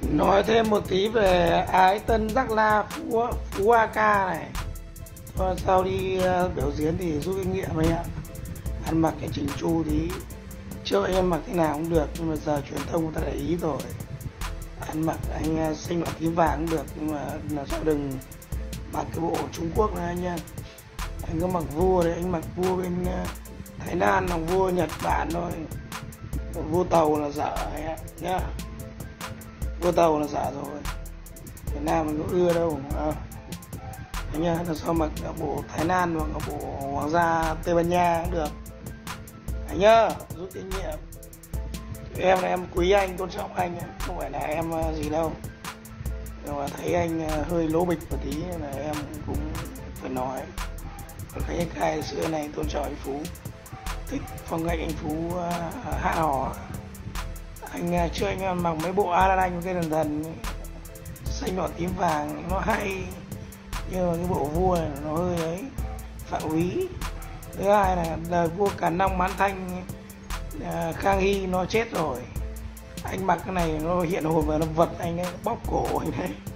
Nói thêm một tí về Ái Tân Đắc La Phú AK này. Thôi sau đi biểu diễn thì rút kinh nghiệm ấy ạ. Ăn mặc cái chỉnh chu tí. Trước em mặc thế nào cũng được, nhưng mà giờ truyền thông người ta để ý rồi. Ăn mặc anh xinh hoặc tím vàng cũng được, nhưng mà là sao đừng mặc cái bộ Trung Quốc này anh nha. Anh có mặc vua đấy, anh mặc vua bên Thái Lan hoặc vua Nhật Bản thôi. Vua tàu là dở ấy nhá. Vua tàu là giả rồi, Việt Nam mình có ưa đâu anh nhá. Là sao mặc ở bộ Thái Lan hoặc ở bộ Hoàng gia Tây Ban Nha cũng được anh nhá, rút kinh nghiệm. Em là em quý anh, tôn trọng anh, không phải là em gì đâu, nhưng mà thấy anh hơi lố bịch một tí là em cũng phải nói. Còn cái khai xưa này tôn trọng anh Phú, thích phong cách anh Phú hát hò. Anh trước anh mặc mấy bộ Aladdin cái thần thần xanh đỏ tím vàng nó hay, nhưng mà cái bộ vua này nó hơi ấy phạm úy. Thứ hai là đời vua Càn Long Mãn Thanh Khang Hy nó chết rồi, anh mặc cái này nó hiện hồn và nó vật anh ấy bóp cổ anh ấy.